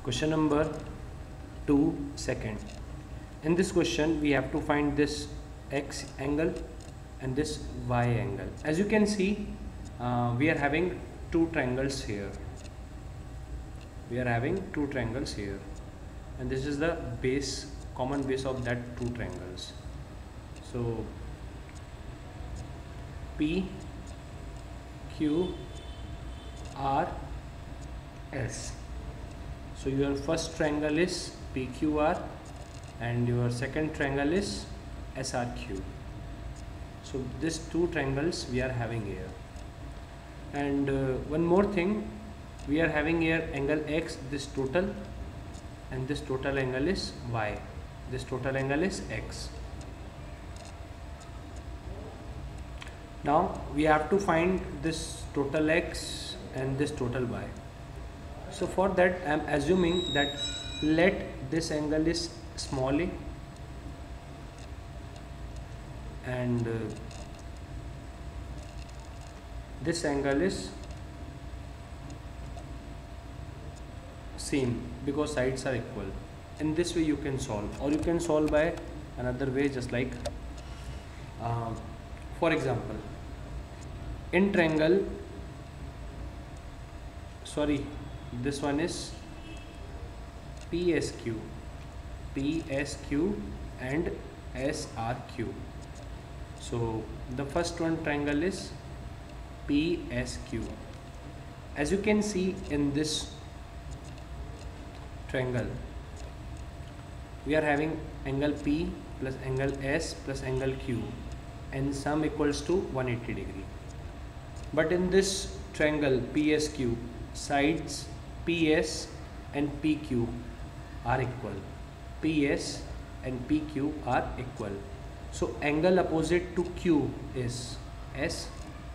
Question number 2, second. In this question we have to find this x angle and this y angle. As you can see, we are having two triangles here. And this is the common base of that two triangles. So P, Q, R, S. So your first triangle is PQR and your second triangle is SRQ. So these two triangles we are having here. And one more thing, we are having here angle X, this total, and this total angle is Y. This total angle is X. Now we have to find this total X and this total Y. So for that I am assuming that let this angle is small a and this angle is same because sides are equal. In this way you can solve, or you can solve by another way, just like for example, in triangle, this one is PSQ and SRQ. So the first one triangle is PSQ. As you can see in this triangle, we are having angle P plus angle S plus angle Q and sum equals to 180 degree. But in this triangle PSQ, sides PS and PQ are equal. PS and PQ are equal. So angle opposite to Q is S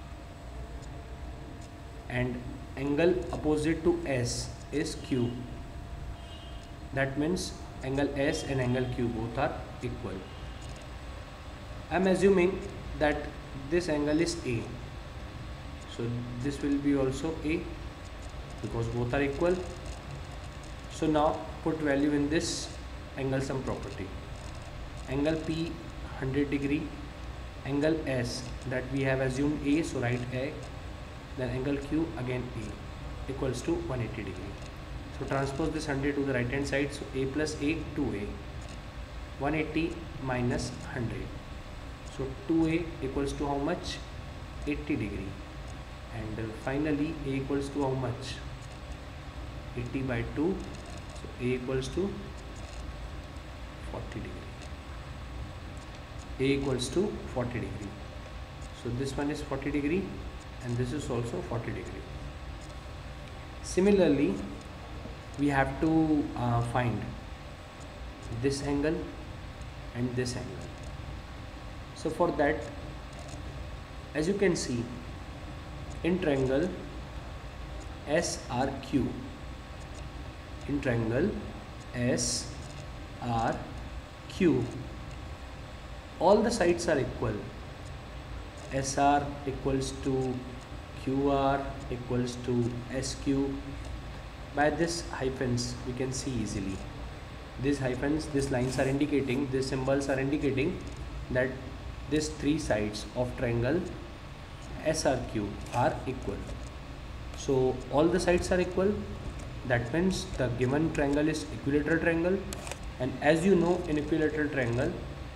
and angle opposite to S is Q. That means angle S and angle Q both are equal. I am assuming that this angle is A. So this will be also A because both are equal. So now put value in this angle sum property. Angle P 100 degree, angle S that we have assumed A, so write A, then angle Q again A equals to 180 degree. So transpose this 100 to the right hand side, so A plus A 2A, 180 minus 100. So 2A equals to how much? 80 degree. And finally A equals to how much? 80 by 2, so A equals to 40 degree. A equals to 40 degree. So this one is 40 degree and this is also 40 degree. Similarly, we have to find this angle and this angle. So for that, as you can see, in triangle SRQ, all the sides are equal. SR equals to QR equals to SQ. By this hyphens we can see easily. These hyphens, these lines are indicating, these symbols are indicating that these three sides of triangle SRQ are equal. So all the sides are equal. That means the given triangle is equilateral triangle, and as you know, in equilateral triangle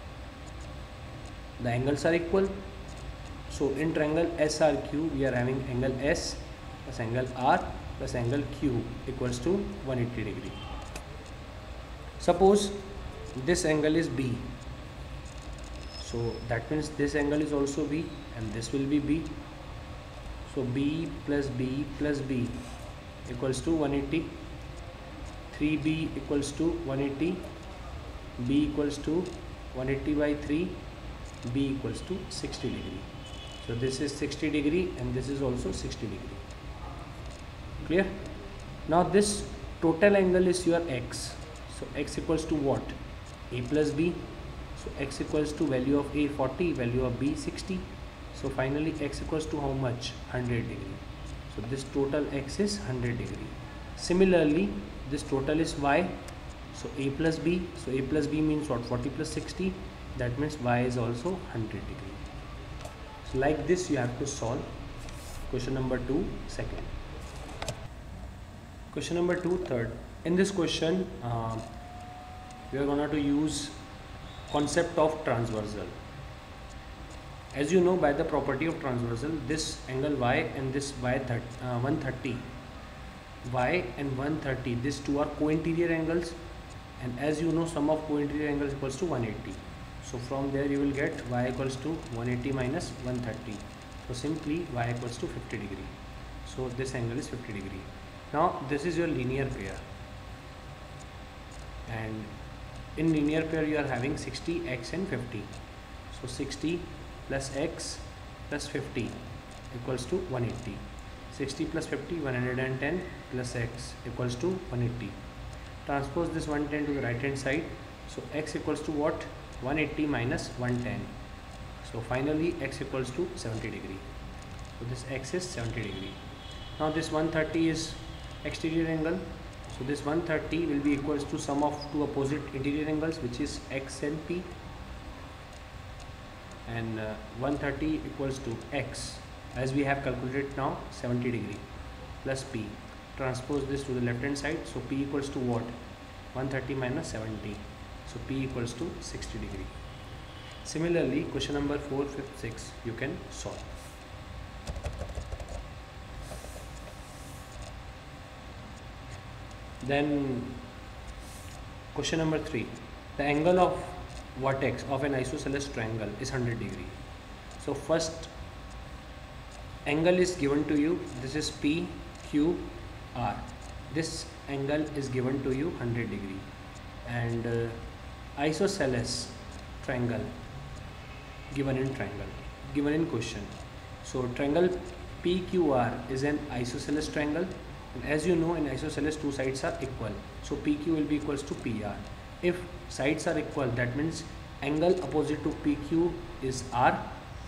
the angles are equal. So in triangle SRQ we are having angle S plus angle R plus angle Q equals to 180 degree. Suppose this angle is B, so that means this angle is also B and this will be B. So B plus B plus B equals to 180. 3B equals to 180. B equals to 180 by 3. B equals to 60 degree. So this is 60 degree and this is also 60 degree. Clear? Now this total angle is your X. So X equals to what? A plus B. So X equals to value of A 40, value of B 60. So finally X equals to how much? 100 degree. So this total X is 100 degree. Similarly, this total is y, so a plus b, so a plus b means what, 40 plus 60, that means y is also 100 degree. So like this you have to solve question number 2 second. Question number 2 third. In this question we are going to use concept of transversal. As you know, by the property of transversal, this angle y and this 130, y and 130, these two are co-interior angles, and as you know, sum of co-interior angles equals to 180. So from there you will get y equals to 180 minus 130. So simply y equals to 50 degree. So this angle is 50 degree. Now this is your linear pair, and in linear pair you are having 60, x and 50. So 60 plus x plus 50 equals to 180. 60 plus 50, 110 plus x equals to 180. Transpose this 110 to the right hand side. So x equals to what? 180 minus 110. So finally x equals to 70 degree. So this x is 70 degree. Now this 130 is exterior angle. So this 130 will be equals to sum of two opposite interior angles, which is x and p. And 130 equals to x, as we have calculated now, 70 degree plus p. Transpose this to the left hand side. So p equals to what? 130 minus 70. So p equals to 60 degree. Similarly, question number 4, 5, 6 you can solve. Then question number 3, the angle of vertex of an isosceles triangle is 100 degree. So first angle is given to you, this is P, Q, R. This angle is given to you 100 degree, and isosceles triangle given in question. So triangle PQR is an isosceles triangle, and as you know, in isosceles two sides are equal, so PQ will be equals to PR. If sides are equal, that means angle opposite to PQ is R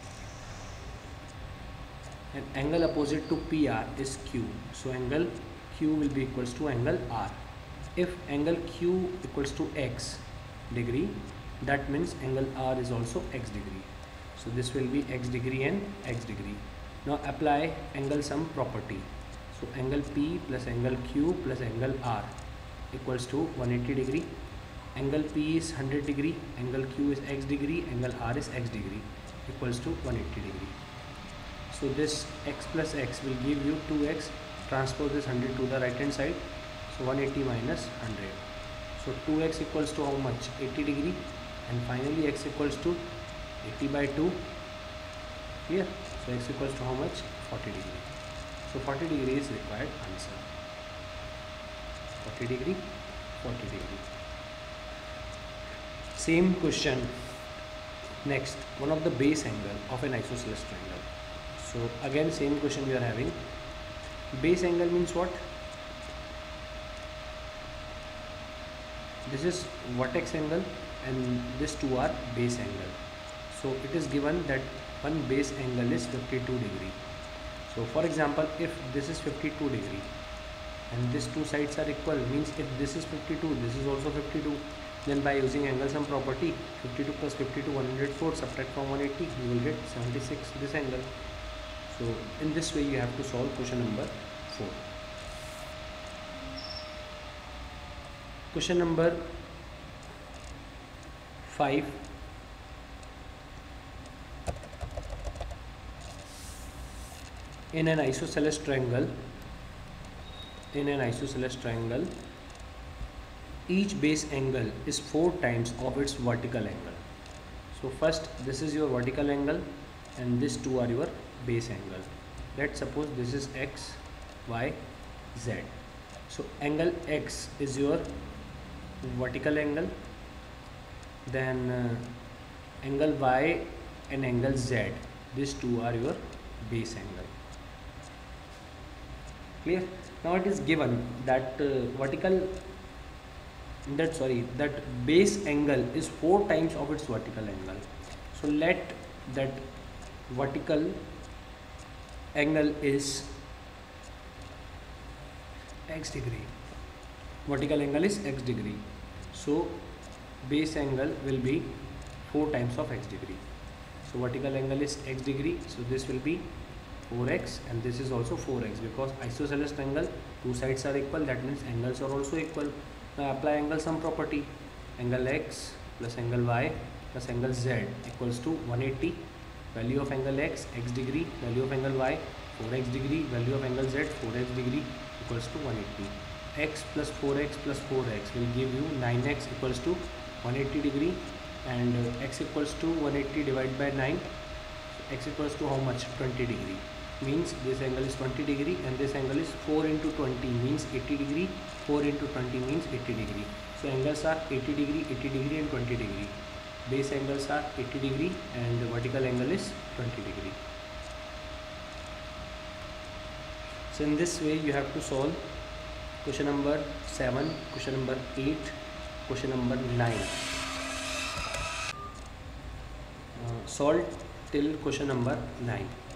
and angle opposite to PR is Q. So angle Q will be equals to angle R. If angle Q equals to X degree, that means angle R is also X degree. So this will be X degree and X degree. Now apply angle sum property. So angle P plus angle Q plus angle R equals to 180 degree. Angle P is 100 degree, angle Q is X degree, angle R is X degree, equals to 180 degree. So this X plus X will give you 2X. Transpose this 100 to the right hand side. So 180 minus 100. So 2X equals to how much? 80 degree. And finally X equals to 80 by 2. Here. So X equals to how much? 40 degree. So 40 degree is required answer. 40 degree, 40 degree. Same question. Next, one of the base angle of an isosceles triangle. So again same question we are having. Base angle means what? This is vertex angle and these two are base angle. So it is given that one base angle is 52 degree. So for example, if this is 52 degree and these two sides are equal, means if this is 52, this is also 52, then by using angle sum property, 52 plus 52, 104, subtract from 180, you will get 76, this angle. So in this way you have to solve question number 4. Question number 5. In an isosceles triangle, each base angle is 4 times of its vertical angle. So first this is your vertical angle and these two are your base angle. Let's suppose this is X, Y, Z. So angle X is your vertical angle, then angle Y and angle Z, these two are your base angle. Clear? Now it is given that that base angle is 4 times of its vertical angle. So let that vertical angle is X degree. vertical angle is x degree. So base angle will be 4 times of x degree. So vertical angle is x degree, so this will be 4x, and this is also 4x, because isosceles triangle, two sides are equal, that means angles are also equal. Now apply angle sum property. Angle x plus angle y plus angle z equals to 180. Value of angle x, x degree, value of angle y, 4x degree, value of angle z, 4x degree, equals to 180. X plus 4x plus 4x will give you 9x equals to 180 degree, and x equals to 180 divided by 9. So x equals to how much? 20 degree. Means this angle is 20 degree, and this angle is 4 into 20 means 80 degree. 4 into 20 means 80 degree. So angles are 80 degree, 80 degree and 20 degree. Base angles are 80 degree and the vertical angle is 20 degree. So in this way you have to solve question number 7, question number 8, question number 9. Solve till question number 9.